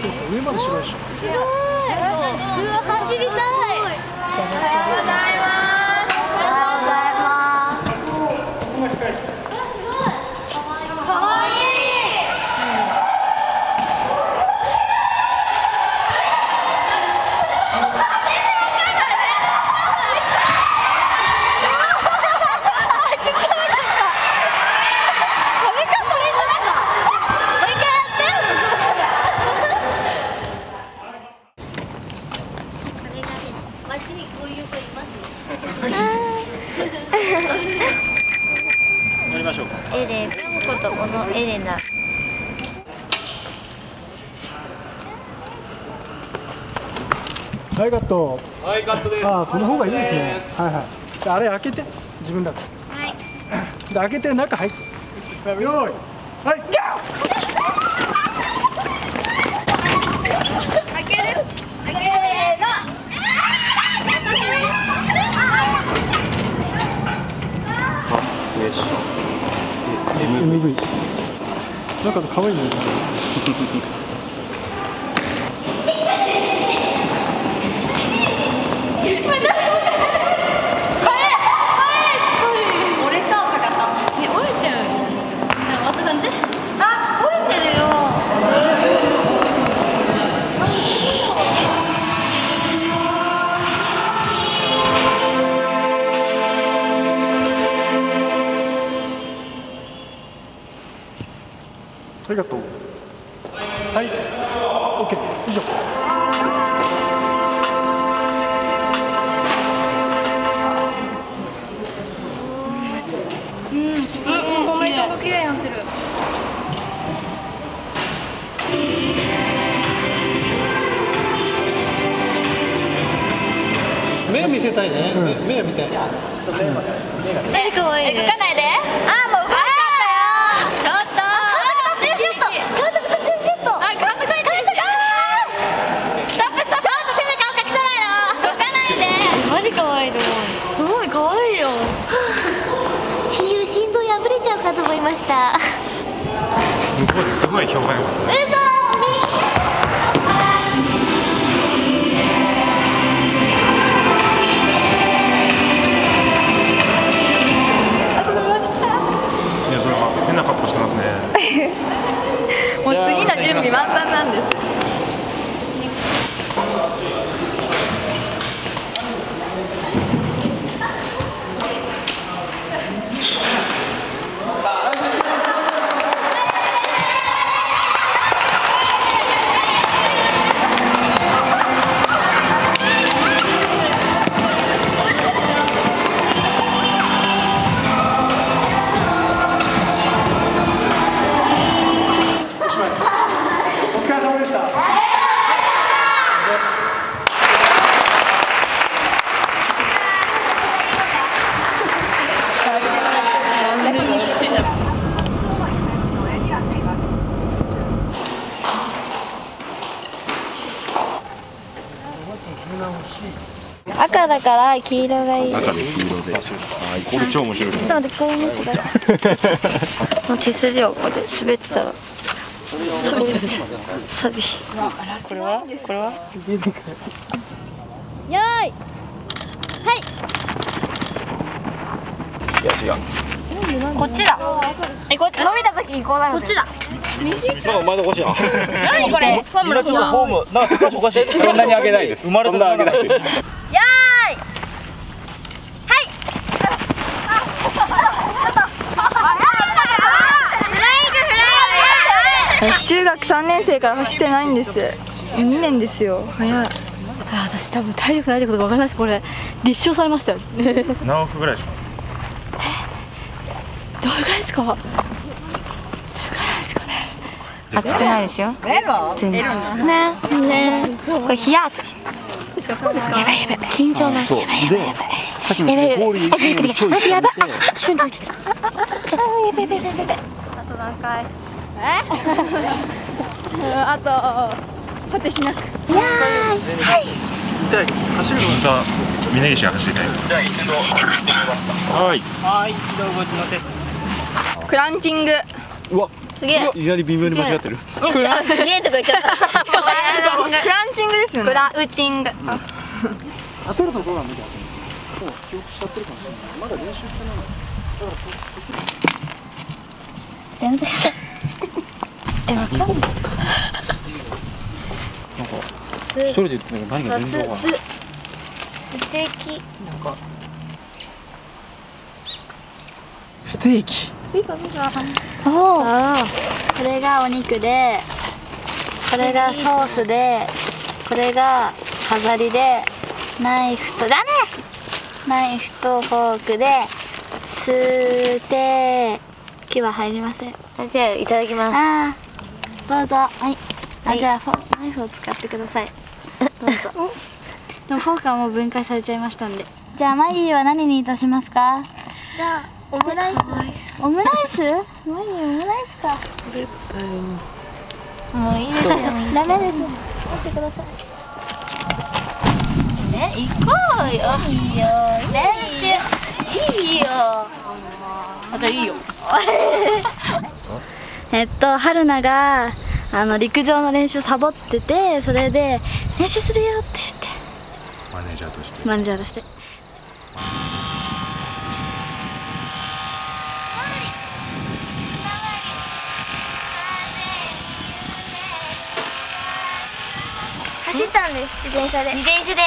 上まで白いでしょ。 すごい。うわ、走りたい。おはようございます。かわいい。 乗りましょうか。 エレン、ぴょんこと小野エレナ。 はい、カット。 はい、カットです。 ああ、この方がいいですね。はいはい。であれ開けて、自分だと。 はい。 で開けて中入って。よーい。はい。 開ける。開ける。 MV。なんか可愛いね。 折れそうかかった。ね、折れちゃう。終わった感じ？あ、折れてるよ。 ありがとう。はい。オッケー。以上。 フォーメーションが綺麗になってる。 目見せたいね。目見たい。 可愛いね。動かないで。あ、もう動かったよ。ちょっと。監督タッチシュート。監督タッチシュート。あ、監督タッチシュート。ストップストップ。ちょっと手で顔隠さないの。動かないで。マジ可愛いと思う。すごい可愛いよ。チーユ心臓破れちゃうかと思いました。 すごい評判良かった。変な格好してますね。 もう次の準備満タンなんです。 お疲れ様でした。 赤だから黄色がいい。 赤で黄色で。はい、これ超面白い。 ちょっと待って、これ見せてください。の手すりをここで滑ってたら錆びちゃうじゃん。錆び。これは？よーい。はい。 いや違う。 こっちだ。こっち伸びた時こうなる。こっちだ。 なんかお前のおかしいな。 何これ？フォームの方。 フォームなんかおかしい。そんなに上げないです。生まれた上げないです。 よーい。 私中学3年生から走ってないんです。2年ですよ。早い。 私多分体力ないってことが分かりました。これ立証されましたよ。 何億ぐらいですか。 どれぐらいですか？どれぐらいですかね。 熱くないですよ。全然。ね。これ冷やす。 ですか？こうですか？ やばいやばい。緊張なんです。やばいやばいやばい。 さっきのやばいやばい。 ゴール待ってやばい。ちょっと待って。やばいやばいやばいやばい。 あと何回？ あと果てしなく。 痛い。走るのさ、峯岸が走りたいです。はい。 クランチング。 うわ。 すすげえ。 いきなり微妙に間違ってる。 すげえとか言っちゃった。 クランチングですよね。 クラウチング。 当てるとどうなんだっけ。もう記憶しちゃってるかもしれない。まだ練習してないの。 やめて。わかんない。 なんか一人で言ってたけど何が全然わかんない。 ステーキ。 ステーキ。 これがお肉で、これがソースで、これが飾りで、ナイフとフォークでステーキは入りません。 じゃあいただきます。 どうぞ。はい。じゃあナイフを使ってください。どうぞ。でもフォークはもう分解されちゃいましたんで。じゃあマイは何にいたしますか？じゃあオムライス。オムライス？マイオムライスか。 もういいですよ。 ダメです。待ってください。 ね、行こうよ。いいよ。練習。いいよ。じゃあいいよ。 春菜が陸上の練習サボってて、それで練習するよって言って。マネージャーとして。 走ったんです。自転車で。 自転車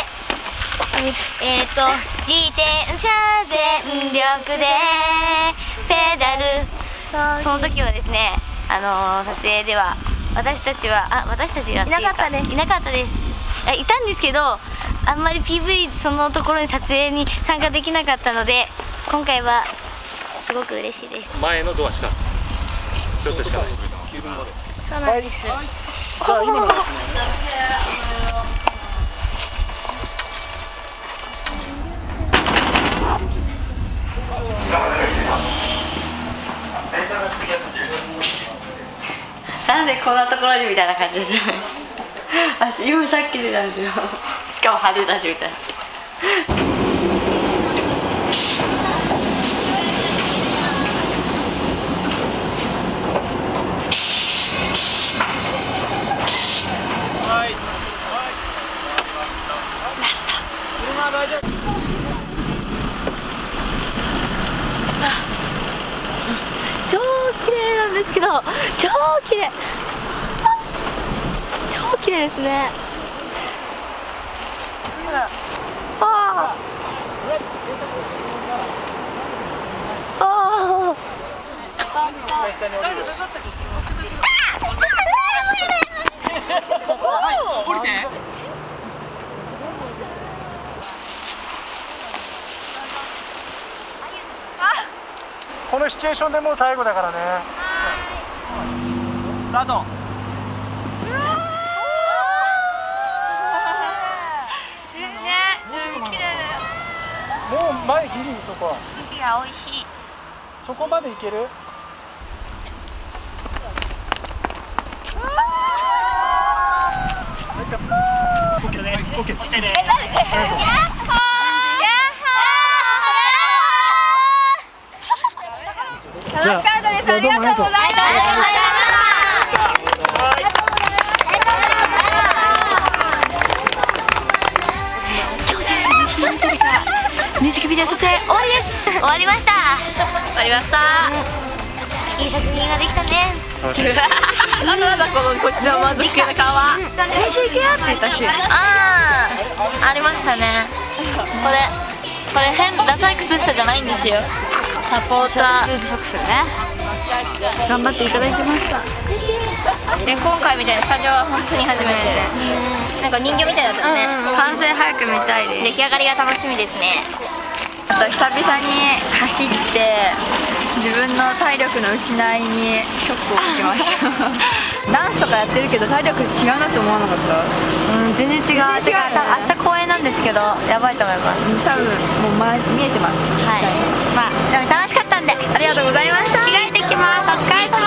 全力でペダル。その時はですね、撮影では私たちはいなかったです。いたんですけど、あんまり PV そのところに撮影に参加できなかったので、今回はすごく嬉しいです。 前のドア下。一つしかない。 そうなんです。 じゃあ今のやつね。 なんでこんなところにみたいな感じですよね。今さっき出たんですよ。しかも派手だしみたいな。ラスト。超綺麗なんですけど、超綺麗ですね。 降りて。このシチュエーションでもう最後だからね。スタート。もう前ギリそこ。 息が美味しい。 そこまでいける？オッケーね。オッケー。 楽しかったです。ありがとうございます。 ミュージックビデオ撮影終わりです。 終わりました。いい作品ができたね。 なんだこっちの満足系の顔は。 練習行くよって言ったし。 ありましたね。これダサい靴下じゃないんですよ。サポーター。 ソックスね。頑張っていただきました。 で今回みたいなスタジオは本当に初めてで、なんか人形みたいだったね。 完成早く見たいです。 出来上がりが楽しみですね。 あと久々に走って自分の体力の失いにショックを受けましたダンスとかやってるけど体力違うなって思わなかった？ 全然違う。明日公演なんですけどやばいと思います。 多分もう見えてます。 はい。まあでも楽しかったんでありがとうございました。着替えてきます。お疲れ様。